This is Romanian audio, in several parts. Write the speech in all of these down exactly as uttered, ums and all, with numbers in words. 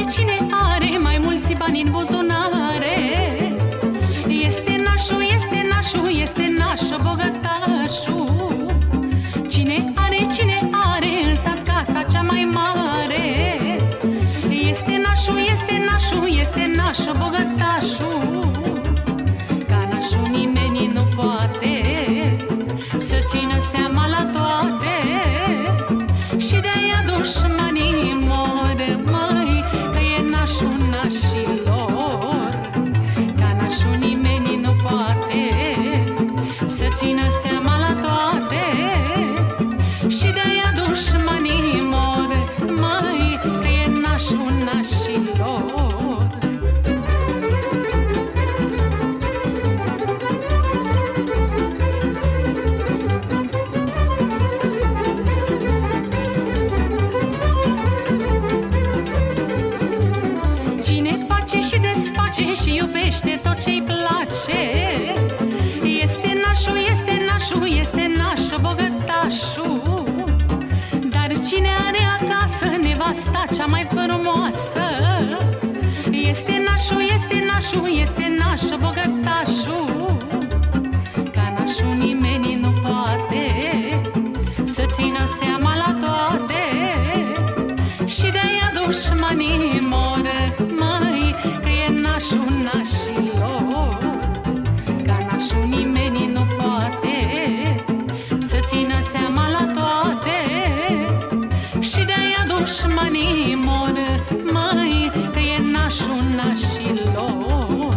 cine are mai mulți bani în buzunare. Este nașul, este nașul, este nașul bogătașul. Cine are, cine are în sat casa cea mai mare. Este nașul, este nașul, este nașul bogătașul. Ca nașul nimeni nu poate să țină seama la toate. Și de-aia dușmanii mor, măi, că e nașul nașilor. Ca nașul nimeni nu poate să țină seama la toate. Și de-aia dușmanii mor, măi, că e nașul nașilor. Cine face și desface și iubește tot ce-i place. Este nașul, este nașul, este nașul bogătașul. Dar cine are acasă nevasta cea mai frumoasă. Este nașul, este nașul, este nașul bogătașul. Ca nașul nimeni nu poate să țină seama la toate. Și de-aia dușmanii mor, măi, că e nașul nașilor. Ca nașul nimeni nu poate să țină seama la toate. Și de-aia dușmanii mor, măi, că e nașul nașilor.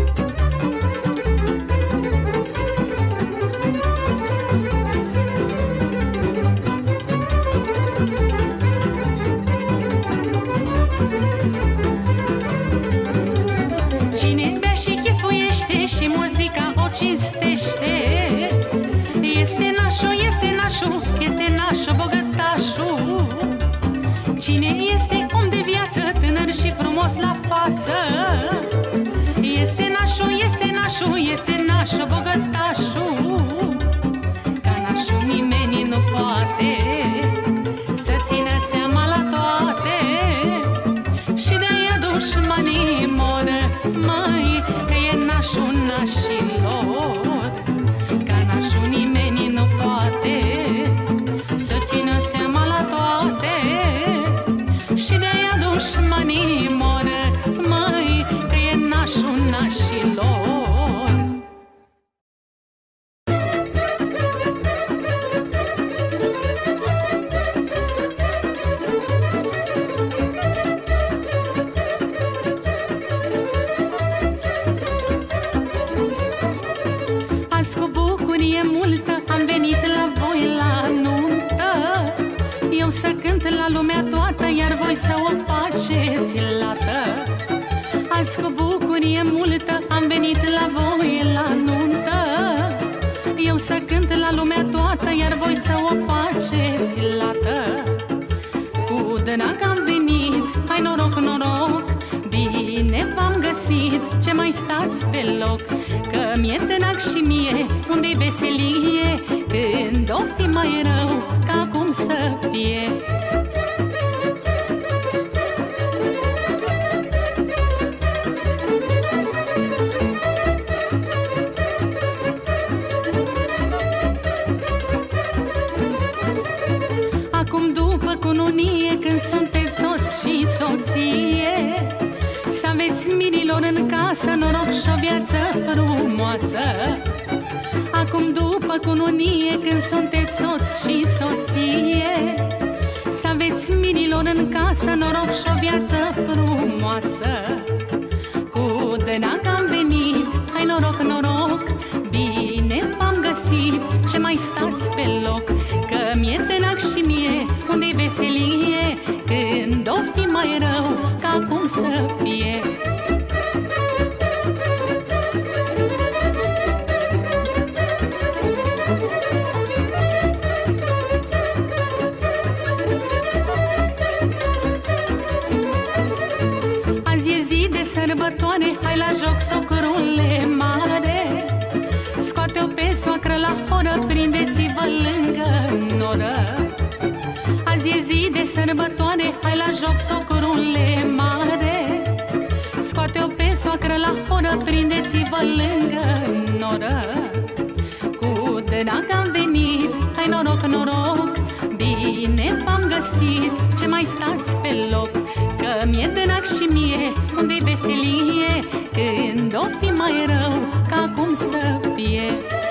Cine bea și chefuiește și muzica o cinstește. Este nașul, este nașul, este nașul bogătașul. Cine este om de viață, tânăr și frumos la față. Este nașul, este nașul, este nașul bogătașul. Ca nașul nimeni nu poate să țină seama la toate. Și de-aia dușmanii mor, măi, că e nașul nașilor. Ca nașul nimeni nu poate să țină seama la toate. Și de-aia dușmanii mor, măi, că e nașul nașilor. Azi cu bucurie multă am venit la voi la nuntă. Eu să cânt la lumea toată, iar voi să o faceți lată. Azi cu bucurie multă am venit la voi la nuntă. Eu să cânt la lumea toată, iar voi să o faceți lată. Cu drag am venit, hai noroc, noroc, bine v-am găsit, ce mai stați pe loc? Că mi-e drag și mie, unde-i veselie, când o fi mai rău, ca acum să fie. Acum după cununie, când sunteți soț și soție, să aveți mirilor în casă noroc și o viață frumoasă. Acum după cununie, când sunteți soț și soție, să aveți mirilor în casă noroc și o viață frumoasă. Cu drag am venit, hai noroc, noroc, bine v-am găsit, ce mai stați pe loc? Că mi-e drag și mie, unde-i veselie, când o fi mai rău, ca acum să fie. Azi e zi de sărbătoare, hai la joc, socrule mare. Scoate-o pe soacră la horă, prindeți-vă lângă noră. Azi e zi de sărbătoare, hai la joc, socrule mare. soacră la horă, prindeți-vă lângă noră. Cu drag am venit, hai noroc, noroc, bine v-am găsit, ce mai stați pe loc? Că mi-e drag și mie, unde-i veselie, când o fi mai rău, ca acum să fie.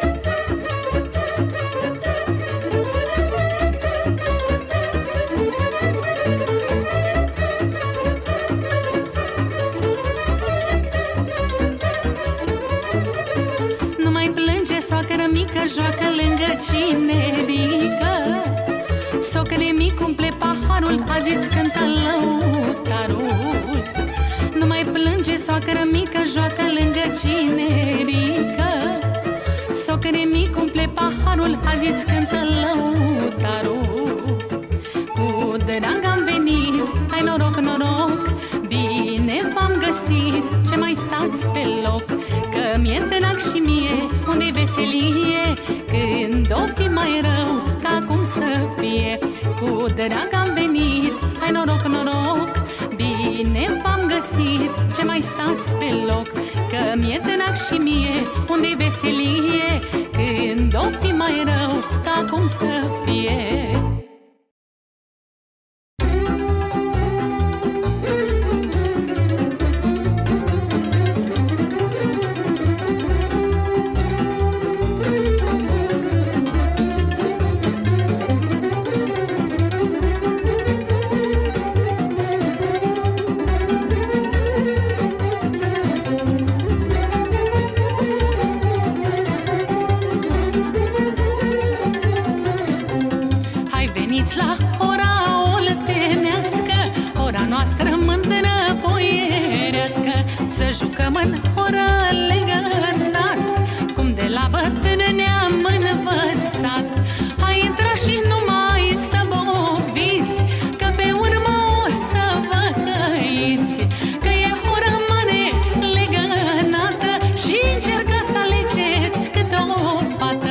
Soacră mică joacă lângă cinerică, socre mic umple paharul, azi îți cântă lăutarul. Nu mai plânge, soacră mică joacă lângă cinerică, socre mic umple paharul, azi îți cântă lăutarul. Cu drag am venit, hai noroc, noroc, bine v-am găsit, ce mai stați pe loc? Că mi-e drag și mie, unde-i veselie, când o fi mai rău, ca acum să fie. Cu drag am venit, hai noroc, noroc, bine v-am găsit, ce mai stați pe loc? Că mi-e drag și mie, unde-i veselie, când o fi mai rău, ca acum să fie. La ora oltenească, ora noastră mândră boierească, să jucăm în ora legănat, cum de la bătrân ne-am învățat. Hai intra și nu mai să boviți, că pe urmă o să vă căiți, că e ora mare legănată și încercați să alegeți câte o fată.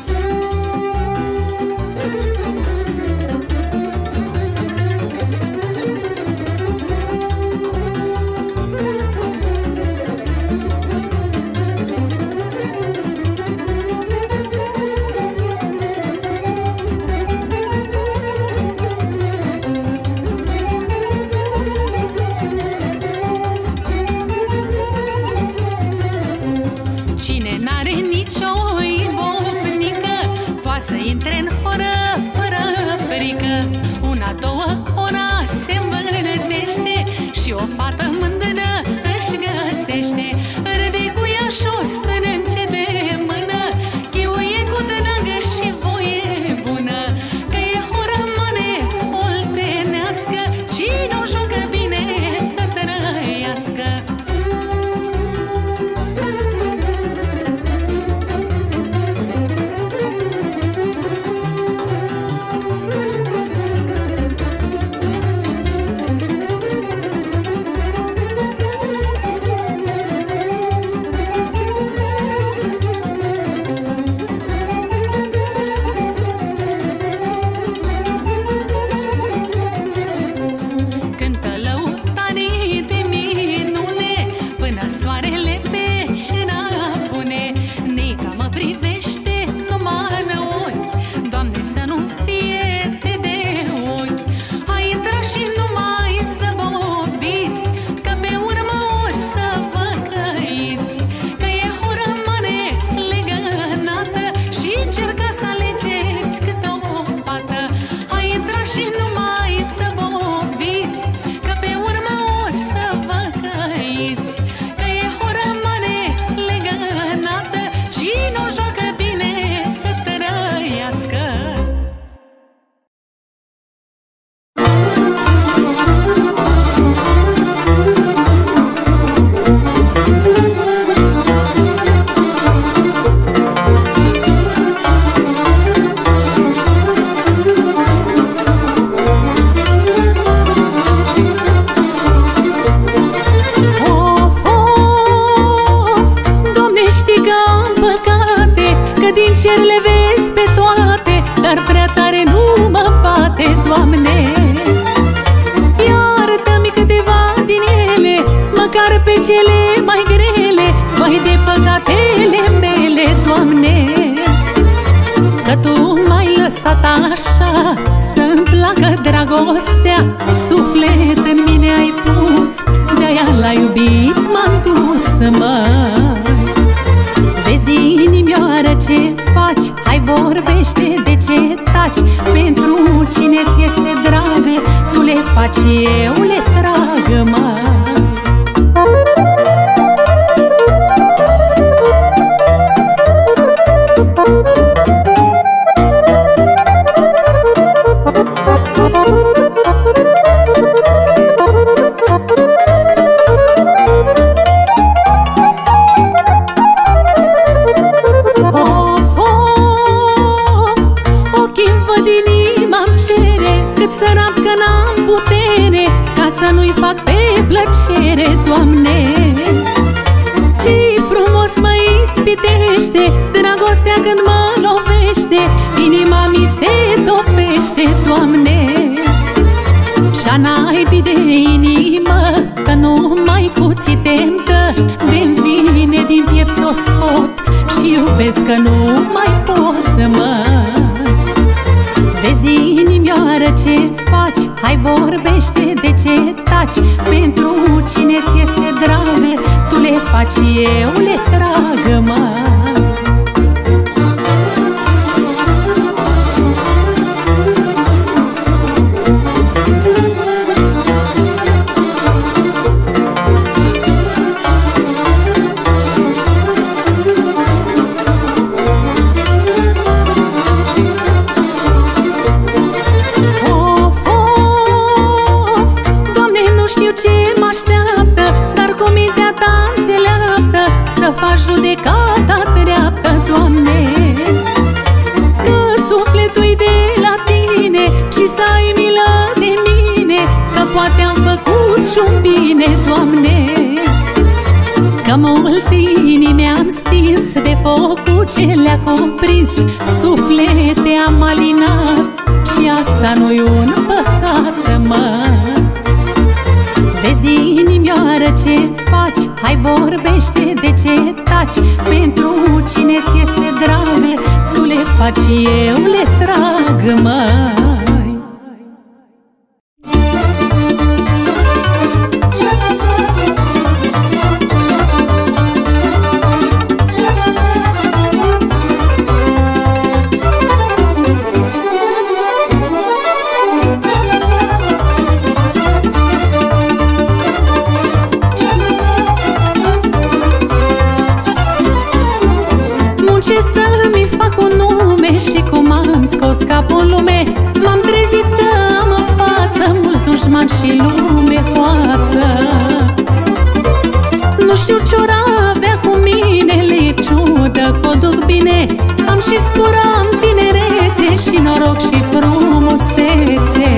Cine n-are nicio ibovnică, poate să intre în horă fără frică. Una, două, ora se învârtește și o fată mândră își găsește. Râde cu ea și o strânge de mână, chiuie cu dragă și voie bună, că e horă mare oltenească, cine o joacă bine să trăiască. măcar pe cele mai grele, vai de păcatele mele, Doamne, că Tu m-ai lăsat așa să-mi placă dragostea. Suflet în mine ai pus, de-aia la iubit m-am dus, măi. Vezi, inimioară, ce faci? Hai, vorbește, de ce taci? Pentru cine ți este dragă, tu le faci, eu le trag, măi. Sărat că n-am putere ca să nu-i fac pe plăcere, Doamne. Ce-i frumos mă ispitește dragostea când mă lovește, inima mi se topește, Doamne. Și-a naibii de inimă, că nu mai cuțitem, că de-mi vine din piept s-o scot și iubesc că nu mai pot, mă. Vezi, inimioară, ce faci? Hai, vorbește, de ce taci? Pentru cine ți este dragă, tu le faci, eu le trag, măi. Faci judecata dreaptă, Doamne, că sufletul-i de la Tine și să ai milă de mine, că poate am făcut și-un bine, Doamne. Că mult inimi am stins de focul ce le-a cuprins, suflete am alinat și asta nu-i un păcat, mă. Vezi, inimioară, ce faci? Hai, vorbește, de ce taci? Pentru cine ți este dragă, tu le faci, eu le trag, măi. Să-mi fac un nume și cum am scos capul în lume, m-am trezit că am în față mulți dușmani și lume hoață. Nu știu ce-or avea cu mine, le-e ciudă că o duc bine. Am și spura, am tinerețe și noroc și frumusețe.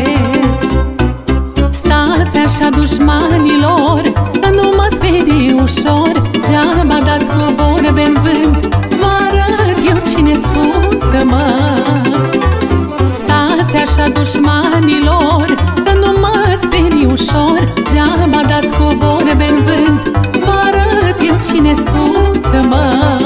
Stați așa, dușmanilor, că nu mă speri ușor, geaba dați cu vorbe-n vânt, eu cine sunt, mă. Stați așa, dușmanilor, că nu mă sperii ușor, geaba dați cu vorbe-n vânt, vă arăt eu cine sunt, mă.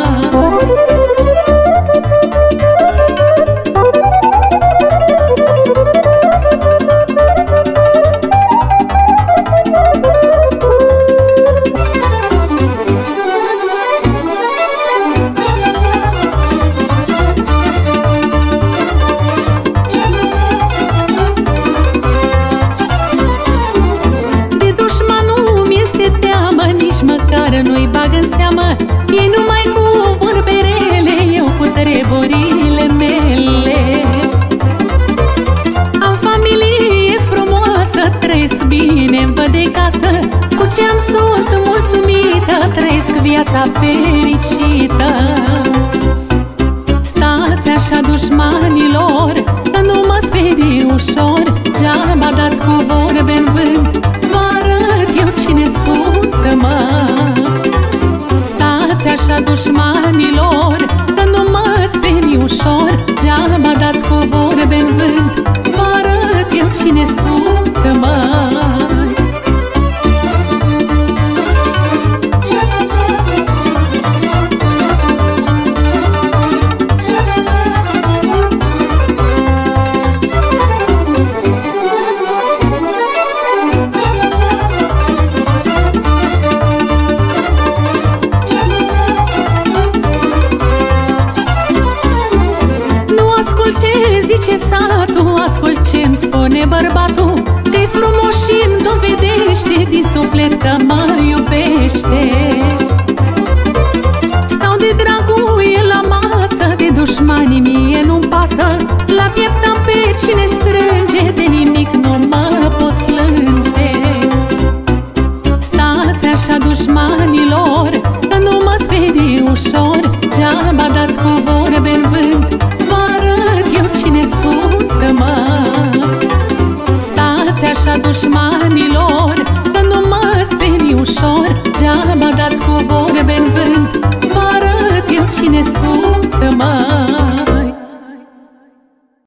Nu-i bag în seamă, ei numai cu vorberele, eu cu treburile mele. Am familie frumoasă, trăiesc bine-mi văd de casă, cu ce-am sunt mulțumită, trăiesc viața fericită. Stați așa, dușmanilor, că nu mă sperii ușor, geaba dați cu vorbe-n vânt, vă arăt eu cine sunt, mă. Stați așa, dușmanilor, că nu mă sperii ușor, geaba dați cu vorbe-n vânt, vă arăt eu cine sunt, măi. ascult ce-mi spune bărbatul, că-i frumos și-mi dovedește din suflet că mă iubește. Stau de dragul el la masă, de dușmanii mie nu-mi pasă. La piept am pe cine strânge, de nimic nu mă pot plânge. Stați așa, dușmanilor, că nu mă sperii ușor. Geaba dați cu vorbe în vânt, vă arăt eu cine sunt, mă. Stați așa, dușmanilor, că nu mă sperii ușor. Geaba dați cu vorbe